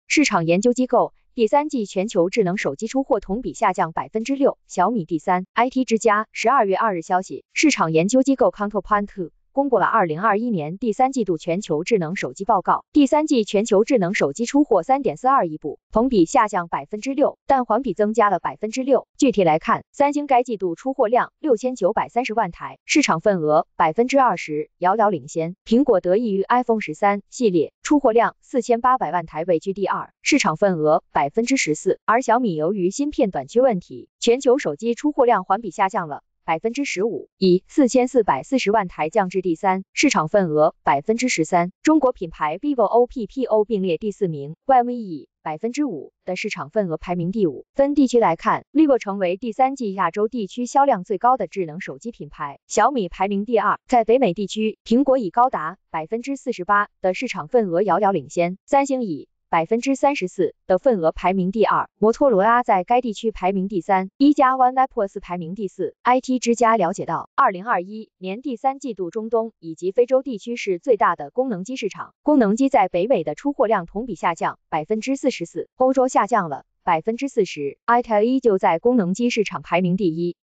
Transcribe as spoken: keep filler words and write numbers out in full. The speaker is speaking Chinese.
市场研究机构第三季全球智能手机出货同比下降百分之六。小米第三 I T 之家十二月二日消息，市场研究机构 Counterpoint 公布了二零二一年第三季度全球智能手机报告，第三季全球智能手机出货 三点四二亿部，同比下降百分之六，但环比增加了百分之六。具体来看，三星该季度出货量六千九百三十万台，市场份额百分之二十，遥遥领先。苹果得益于 iPhone 十三系列，出货量四千八百万台位居第二，市场份额百分之十四。而小米由于芯片短缺问题，全球手机出货量环比下降了百分之十五，以四千四百四十万台降至第三，市场份额百分之十三。中国品牌 vivo O P P O 并列第四名 ，Y V 以百分之五的市场份额排名第五。分地区来看 ，vivo 成为第三季亚洲地区销量最高的智能手机品牌，小米排名第二。在北美地区，苹果以高达百分之四十八的市场份额遥遥领先，三星以百分之三十四的份额排名第二，摩托罗拉在该地区排名第三，一加 OnePlus 排名第四。I T 之家了解到，二零二一年第三季度中东以及非洲地区是最大的功能机市场，功能机在北美的出货量同比下降百分之四十四，欧洲下降了百分之四十 ，I T 依旧在功能机市场排名第一。